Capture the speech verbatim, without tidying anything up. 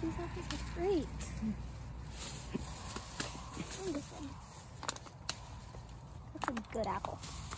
These apples are great. Oh, this one. That's a good apple.